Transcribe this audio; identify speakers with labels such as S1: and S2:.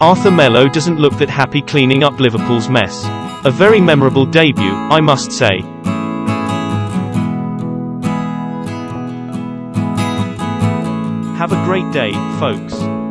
S1: Arthur Melo doesn't look that happy cleaning up Liverpool's mess. A very memorable debut, I must say. Have a great day, folks.